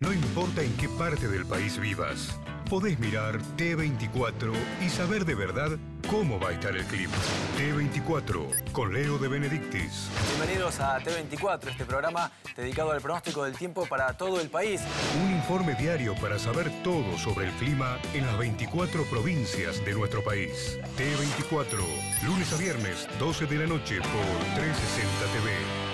No importa en qué parte del país vivas, podés mirar T24 y saber de verdad cómo va a estar el clima. T24, con Leo de Benedictis. Bienvenidos a T24, este programa dedicado al pronóstico del tiempo para todo el país. Un informe diario para saber todo sobre el clima en las 24 provincias de nuestro país. T24, lunes a viernes, 12 de la noche por 360 TV.